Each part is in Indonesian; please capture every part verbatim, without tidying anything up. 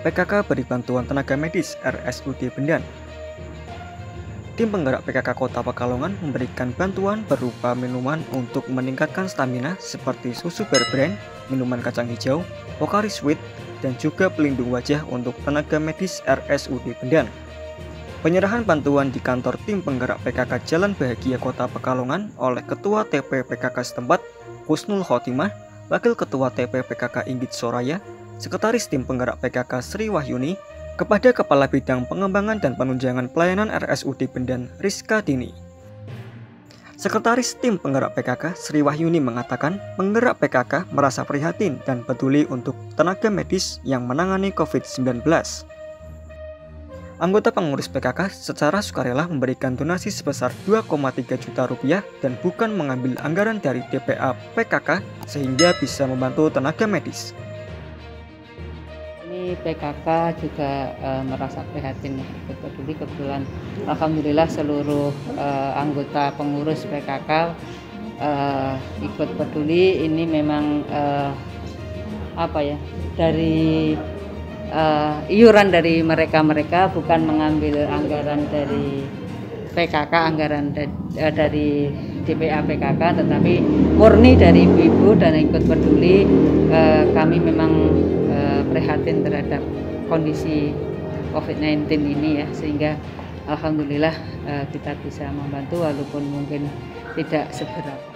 P K K beri bantuan tenaga medis R S U D Bendan. Tim penggerak P K K Kota Pekalongan memberikan bantuan berupa minuman untuk meningkatkan stamina seperti susu Bear Brand, minuman kacang hijau, Pocari Sweat, dan juga pelindung wajah untuk tenaga medis R S U D Bendan. Penyerahan bantuan di kantor tim penggerak P K K Jalan Bahagia Kota Pekalongan oleh Ketua T P P K K setempat, Husnul Khotimah, Wakil Ketua T P P K K Inggit Soraya, Sekretaris Tim Penggerak P K K Sri Wahyuni, kepada Kepala Bidang Pengembangan dan Penunjangan Pelayanan R S U D Bendan Rizka Dini. Sekretaris Tim Penggerak P K K Sri Wahyuni mengatakan penggerak P K K merasa prihatin dan peduli untuk tenaga medis yang menangani COVID sembilan belas. Anggota pengurus P K K secara sukarela memberikan donasi sebesar dua koma tiga juta rupiah dan bukan mengambil anggaran dari D P A P K K sehingga bisa membantu tenaga medis. Ini P K K juga e, merasa prihatin ya, ikut peduli. Kebetulan alhamdulillah seluruh e, anggota pengurus P K K e, ikut peduli. Ini memang e, apa ya, dari Uh, iuran dari mereka-mereka, bukan mengambil anggaran dari P K K, anggaran da uh, dari D P A P K K, tetapi murni dari ibu-ibu dan ikut peduli. Uh, kami memang uh, prihatin terhadap kondisi COVID sembilan belas ini ya, sehingga alhamdulillah uh, kita bisa membantu walaupun mungkin tidak seberapa.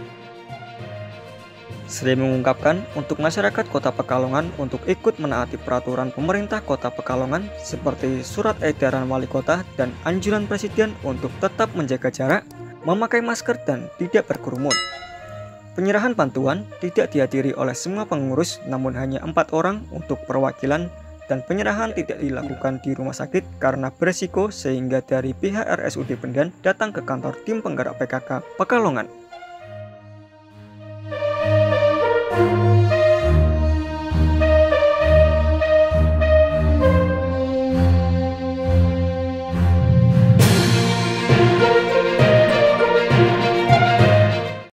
Sri mengungkapkan untuk masyarakat Kota Pekalongan untuk ikut menaati peraturan pemerintah Kota Pekalongan seperti surat edaran wali kota dan anjuran presiden untuk tetap menjaga jarak, memakai masker dan tidak berkerumun. Penyerahan bantuan tidak dihadiri oleh semua pengurus, namun hanya empat orang untuk perwakilan, dan penyerahan tidak dilakukan di rumah sakit karena beresiko, sehingga dari pihak R S U D Bendan datang ke kantor tim penggerak P K K Pekalongan.